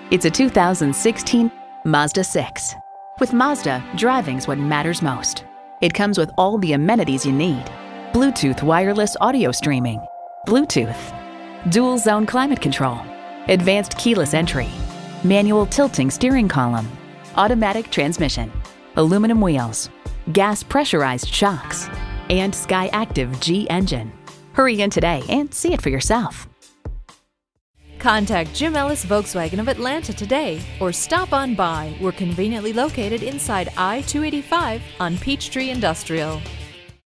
It's a 2016 Mazda 6. With Mazda, driving's what matters most. It comes with all the amenities you need. Bluetooth wireless audio streaming, Bluetooth, dual zone climate control, advanced keyless entry, manual tilting steering column, automatic transmission, aluminum wheels, gas pressurized shocks, and SKYACTIVA G engine. Hurry in today and see it for yourself. Contact Jim Ellis Volkswagen of Atlanta today or stop on by. We're conveniently located inside I-285 on Peachtree Industrial.